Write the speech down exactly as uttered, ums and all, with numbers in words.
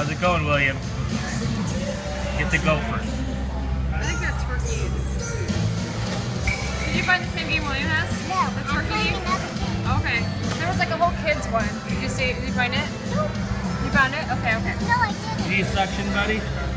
How's it going, William? Get the gophers. I think that's turkeys. Did you find the same game William has? No, The I'm turkey playing game? another game. Okay. There was like a whole kids one. Did you see? Did you find it? No, You found it? Okay, okay. no, I didn't. Need a suction, buddy?